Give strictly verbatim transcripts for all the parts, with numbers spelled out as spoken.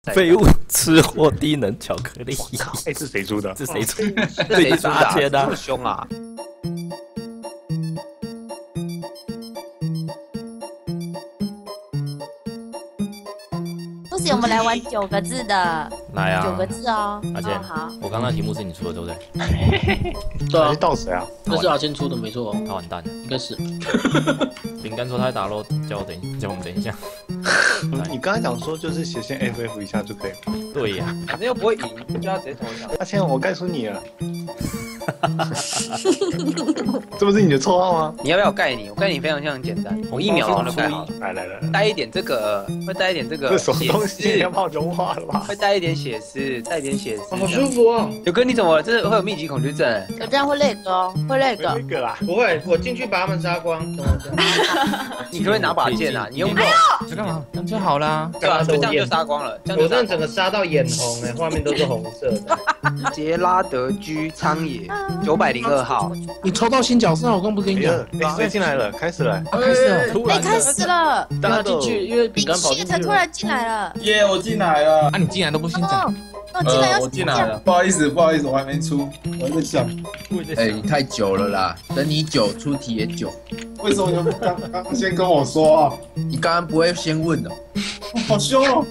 废物吃货低能巧克力。 哎，这谁出的？ 这谁出？ 这谁出的、啊？ 这么凶啊！ 不行，我们来玩九个字的。 来啊！ 九个字哦。 阿健， 哦、好。 我刚刚题目是你出的，对不对？ 对啊， 到谁啊？ 那是阿健出的，没错。 他完蛋了， 应该是。 饼干说他在打漏，叫我等一，叫我们等一下。 你刚才讲说就是斜线 F F 一下就可以了。 对呀， 反正又不会赢，就要直接投降。 阿谦，我盖出你了。这不是你的绰号吗？ 你要不要我盖你？我盖你非常非常简单，我一秒钟就盖好了。 来来来， 带一点这个，会带一点这个。 这什么东西？要把我融化了吧？ 会带一点血丝，带一点血丝。 好舒服哦！ 有哥，你怎么了？这会有密集恐惧症？ 有这样会累个哦，会累个。 那个啦， 不会，我进去把他们杀光。 你可不可以拿把剑啊？你用肉。 这干嘛？这样就好啦。 对啊，就这样就杀光了。 我这样整个杀到眼红哎，画面都是红色的。 杰拉德居苍野九百零二号， 你抽到新角色，我刚不跟你讲。 哎，谁进来了？开始了， 开始了， 哎，开始了。 大家进去，因为饼干跑进去。 他突然进来了。 耶，我进来了。 啊，你进来都不先讲。 呃，我进来了，不好意思，不好意思，我还没出，我还在想。 哎，你太久了啦，等你久出题也久。 为什么你刚刚刚先跟我说啊？ 你刚刚不会先问哦？ 好凶哦！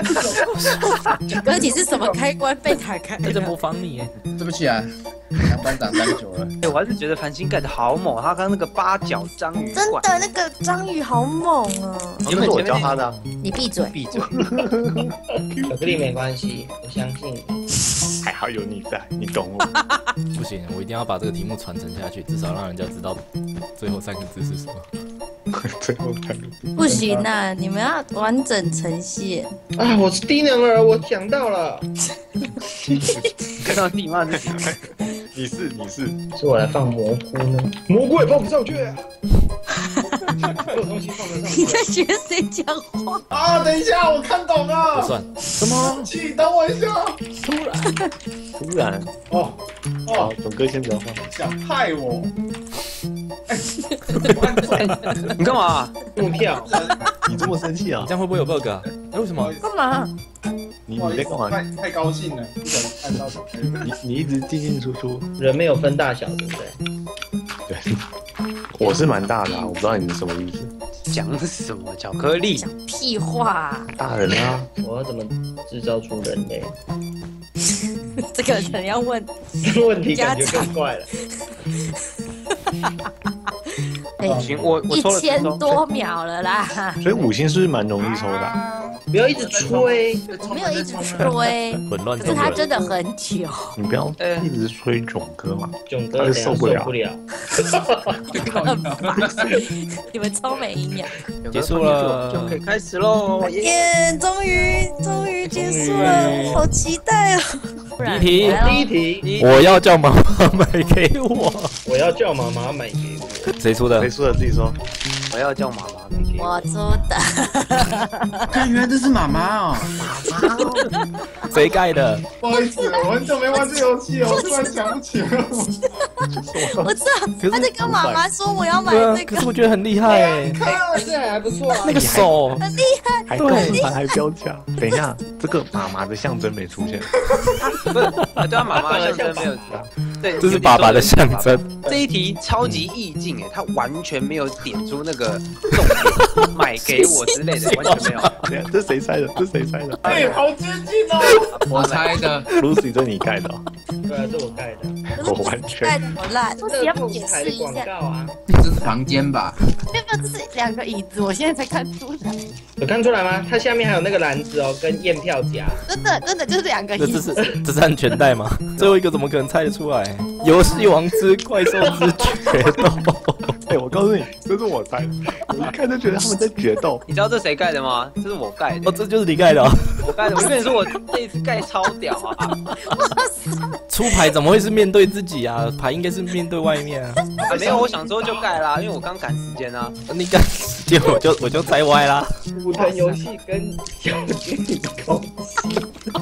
哥，你是什么开关被打开？ 他在模仿你哎。 对不起啊，当班长待久了。 哎，我还是觉得繁星盖的好猛，他刚刚那个八角章鱼真的那个章鱼好猛啊！ 原本我教他的。 你闭嘴， 闭嘴。 巧克力没关系，我相信你。 还好有你在，你懂我。 不行，我一定要把这个题目传承下去，至少让人家知道最后三个字是什么。 最后三个字不行啊！你们要完整呈现。 啊，我是低能儿，我想到了。 看到自己骂自己。 你是你是， 是我来放蘑菇呢？蘑菇也放不上去啊！有东西放得上去。 你在学谁讲话啊？等一下，我看懂了。 不算。什么？ 气，等我一下。 突然，突然。 哦哦，总哥先不要放。 想害我？ 你干嘛？ 怒跳！ 你这么生气啊？ 这样会不会有 bug 啊？哎，为什么？ 干嘛？ 你你在干嘛？ 太太高兴了，不想看到小朋友。 你你一直进进出出， 人没有分大小，对不对？ 对，我是蛮大的啊，我不知道你是什么意思。 讲什么巧克力？ 讲屁话！ 大人啊！ 我要怎么制造出人类？ 这个可能要问。 这问题感觉更怪了。 哎， 行，我我一抽了千多秒了啦。 所以五星是不是蛮容易抽的？ 不要一直吹， 我没有一直吹， 混乱。 可是他真的很久。 你不要一直吹囧哥嘛， 囧哥等下受不了。 你们超没营养。 结束了， 就可以开始喽！ 耶，终于终于结束了，好期待啊！ 第一题， 第一题， 我要叫妈妈买给我。 我要叫妈妈买给我。 谁出的？ 谁出的？自己说。 我要叫妈妈买给我。 我出的。 看，原来这是妈妈哦。 妈妈。 谁盖的？ 不好意思，我很久没玩这游戏了，我突然想不起来了。 我知道，他在跟妈妈说我要买这个。 可是我觉得很厉害哎。 这还不错啊。 那个手很厉害， 还告诉他还标价。等一下，这个妈妈的象征没出现。 不是，对啊，妈妈的象征没有。对， 这是爸爸的象征。 这一题超级意境哎，他完全没有点出那个重点，买给我之类的，完全没有。 这谁猜的？这谁猜的？ 哎，好接近哦！ 我猜的。 Lucy， 这你盖的？ 对啊，这我盖的。 我完全盖的好烂，我只要解释一下。 这是房间吧？ 没有没有，这是两个椅子，我现在才看出来。 有看出来吗？它下面还有那个篮子哦，跟验票夹。 真的真的就是两个椅子。 这是这是安全带吗？最后一个怎么可能猜得出来？游戏王之怪兽之决斗。 哎，我告诉你，这是我猜的。我一看就觉得他们在决斗。 你知道这谁盖的吗？这是我盖的。 哦，这就是你盖的哦。 我盖的。我跟你说，我这一次盖超屌啊！ 出牌怎么会是面对自己啊？牌应该是面对外面啊。 啊，没有，我想说就盖啦，因为我刚赶时间啊。 你赶时间，我就我就猜歪啦。 武藤游戏跟小精灵公司。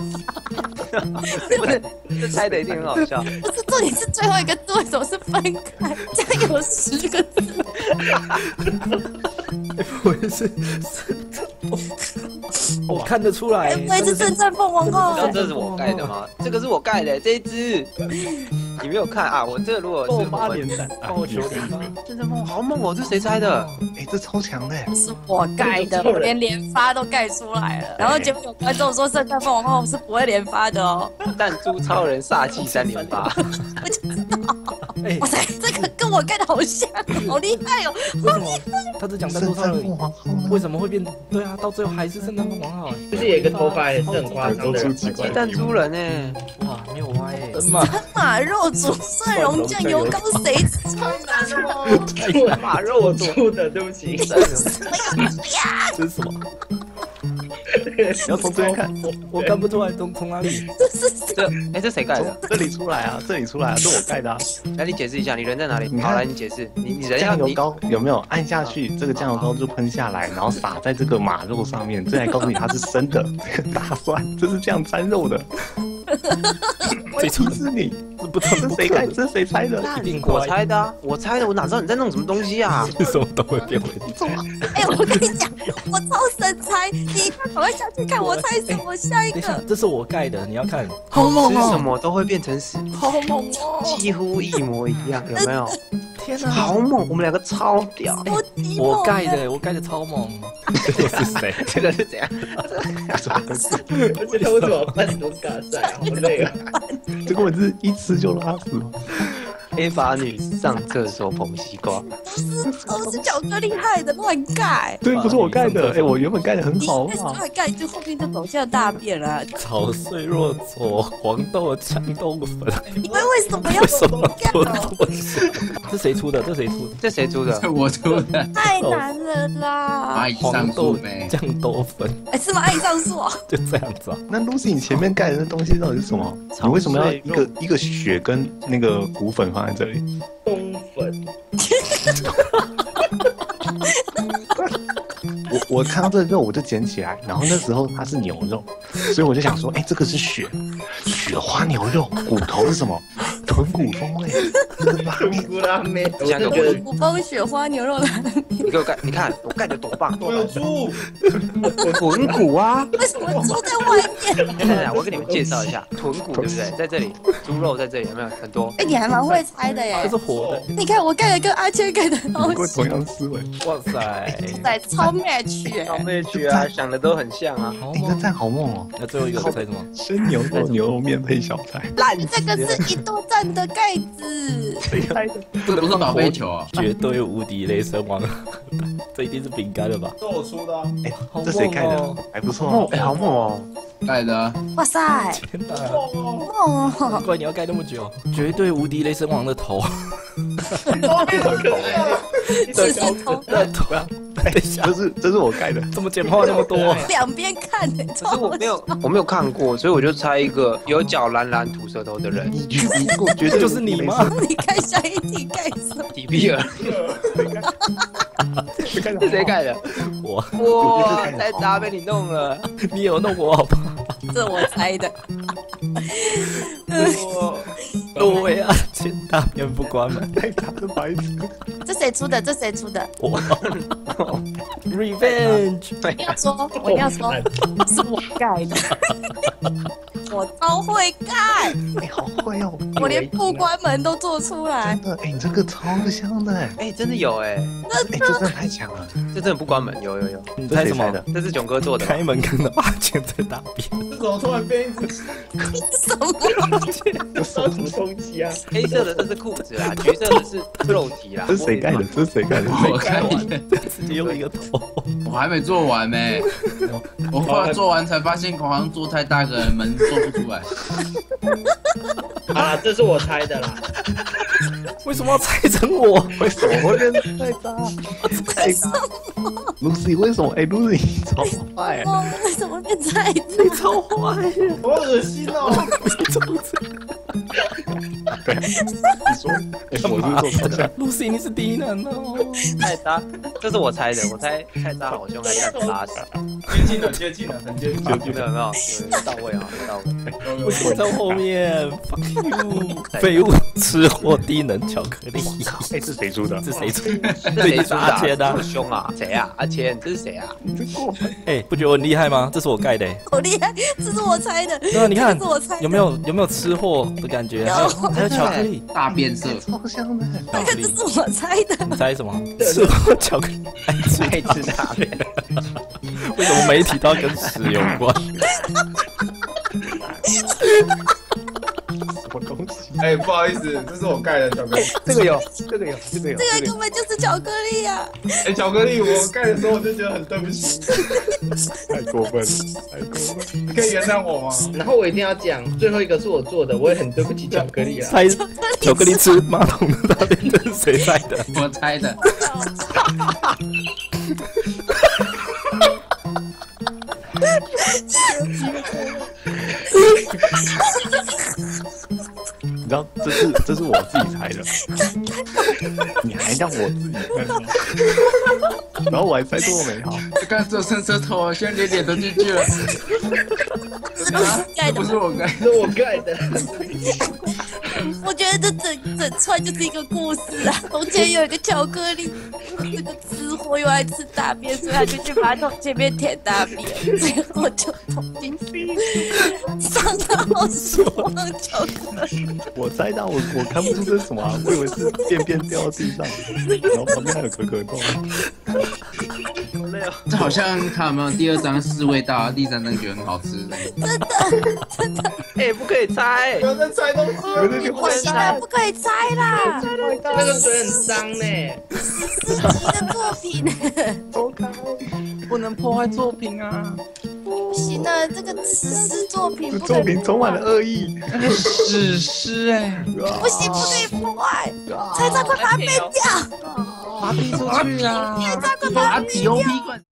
不是，这猜的一定很好笑。 不是，重点是最后一个字为什么是分开？这样有十个字。 不会是是。 我看得出来哎，，不会是圣战凤凰号你知道？这是我盖的吗？这个是我盖的，这一只。你没有看啊？我这个如果是八连弹， 爆球连发， 圣战凤凰好猛哦！这谁猜的？ 哎，这超强的， 是我盖的，我连连发都盖出来了。然后结果有观众说圣战凤凰号是不会连发的哦。 弹珠超人煞气三连发。 我就知道， 哎哇塞，这个跟我盖的好像，好厉害哦！ 为什么？他只讲弹珠超人， 凰号为什么会变？对啊，到最后还是圣诞凤凰号。 就是有一个头发也是很夸张的人， 鸡弹珠人呢？ 哇，没有歪哎，真嘛？ 马肉煮蒜蓉酱油膏谁吃啊？ 马肉出的，对不起。 这是什么？ 你要从这边看， 我看不出来，从从哪里？ 这哎，这谁盖的？ 这里出来啊，这里出来啊，这我盖的啊。 来，你解释一下，你人在哪里？ 你看好，来你解释，你你人要你酱油膏有没有按下去，这个酱油膏就喷下来，然后撒在这个马肉上面，这才告诉你它是生的。这个大蒜，这是这样沾肉的。 这出是你， 这不这这是谁盖？这是谁猜的？ 一定我乖， 猜的啊，我猜的，我哪知道你在弄什么东西啊？ 什么都会变回去。 哎，我跟你讲，我超神猜，你赶快下去看我猜什么，下一等一下个， 这是我盖的，你要看。 好猛吃什哦， 么都会变成屎， 好猛哦， 几乎一模一样，有没有？ 天哪， 好猛，我们两个超屌。 超级我猛盖的，我盖的超猛。这个是谁？ 这个是怎样？ 而且他为什么要办这种尬赛？好累啊！ 这根本是一吃就拉死了。 黑发女上厕所捧西瓜， 都是角哥厉害的，乱盖。 对，不是我盖的，哎，我原本盖的很你好啊。 一开始乱盖，就后面就走向大便了。 炒碎若左，黄豆酱豆粉。 你们为什么要为什么这么干做哦？ 这么事？这谁出的？这谁出的？ 这谁出的？ 这我出的， 太难了啦！ 蚂蚁上黄豆树没？ 酱豆粉， 哎，是蚂蚁上树哦。 就这样子啊。 那 Lucy，你前面盖的那东西到底是什么？你为什么要一个一个血跟那个骨粉放在这里？ 冬粉， 我我看到这个肉我就捡起来，然后那时候它是牛肉，所以我就想说，哎、这个是血，雪花牛肉，骨头是什么？豚骨风味，那个拉面。 古拉面，我像个就觉得五包雪花牛肉拉面， 你给我盖，你看我盖的多棒！ 我有猪， 豚骨啊！ 为什么猪在外面？ 等等等，我给你们介绍一下，豚骨对不对？在这里，猪肉在这里，有没有很多？ 哎，你还蛮会猜的耶这是！活的。 你看我盖的跟阿谦盖的好不过像， 同样思维， 哇塞， 在超 match 耶！ 妹去啊，想的都很像啊。 哎、那好猛！ 赞好猛哦！ 那最后一个猜什么？ 生牛肉牛肉面配小菜， 烂这个是一度站的盖子， 谁猜的？ 这不是宝贝球啊！ 绝对无敌雷神王，这一定是饼干了吧？ 是我出的啊。 哎、 好这谁盖的猛哦？ 还不错、哦，。 哦哎，好猛哦！ 盖的啊， 哇塞， 天哪！ 梦哦！ 难怪你要盖那么久，绝对无敌雷神王的头， 自己头的头。等一下这，是这是我盖的， 怎么简化那么多？ 两边看的， 可是我没有，我没有看过，所以我就猜一个有脚蓝蓝吐舌头的人， 你去你给我绝对就是你吗？ 你看下一题盖什么？ 迪比尔， 谁盖的？ 是谁盖的？ 我， 哇，太渣被你弄了！ 你有弄我好吧？ 这我猜的。 各位啊，请大便不关门。 太大的白痴！ 这谁出的？这谁出的？ 我 revenge， 我一定要说，我一定要说，是我盖的。我超会盖， 哎、好会哦！ 我连不关门都做出来真。的，哎、你这个超香的，哎、 哎，真的有哎， 哎、这真的太强了！ 这真的不关门，有有有， 你猜什么？ 的？ 这是囧哥做的。 开门看到阿健在大便， 这怎么突然变一只？ 什么？ 这什么东西啊？ 黑色的这是裤子啦，橘色的是肉体啦。 这是谁盖的？这是谁盖的？ 我盖的， 直接用一个头。 我还没做完呢。我后来做完才发现，好像做太大个门做不出来。 好啦，这是我猜的啦。 为什么要猜成我？ 为什么会变成太渣？太渣！Lucy 为什么？哎、Lucy 你超坏、 哦，为什么变菜？ 你超坏呀！ 好恶心哦！ 你怎么这样？ 对，你说，哎，我是做方向。 露西，你是低能哦。 菜渣，这是我猜的，我猜菜渣好凶还干拉屎， 接近了，接近了，很接近， 有没有有没有？有到位啊，有到位。 我躲在后面 ，fuck you，废物，吃货低能巧克力。 哎，这谁出的？ 这谁出？ 谁是阿谦这么啊？ 凶啊？谁啊？阿谦，这是谁啊？ 你真过分！ 哎，不觉得我很厉害吗？这是我盖的。 好厉害，这是我猜的。 对啊，你看这是我猜的有没有有没有吃货的感觉？还有还有巧克力， 大变色， 超香的。 巧克力这是我猜的。 你猜什么？吃货巧克力，爱吃爱吃大便。 为什么媒体都要跟屎有关？ 什么东西？ 哎，不好意思，这是我盖的巧克力。 这个有，这个有， 这个有， 这个根本就是巧克力啊！ 哎，巧克力，我盖的时候我就觉得很对不起， 太过分了，太过分了。 你可以原谅我吗？ 然后我一定要讲，最后一个是我做的，我也很对不起巧克力啊。 猜巧克力吃马桶的大便，这是谁猜的？ 我猜的。 你知道这是这是我自己猜的，你还让我自己猜吗？然后我还猜多美好， 刚做伸舌头，现在连脸都进去了。 盖的不是我盖， 是我盖的。 我觉得这整整串就是一个故事啊。从前有一个巧克力，这个吃货又爱吃大便，所以他就去马桶前面舔大便，最后就冲进去，上到说巧克力。 我猜到我我看不出这是什么、啊，我以为是便便掉到地上，然后旁边还有可可豆。 好累哦。 这好像看有没有第二张试味道，第三张觉得很好吃。 真的真的， 哎，不可以猜不。要再猜东西了。 有点坏现在不可以猜啦， 那个水很脏呢。 四级的作品。 不能破坏作品啊！ 不行啊，这个史诗作品这不可以作品充满了恶意。 史诗哎， 不行，不可以破坏，菜菜快把它灭掉， 把它逼出去啊！ 菜菜快把它灭把它掉。 T O P 灌。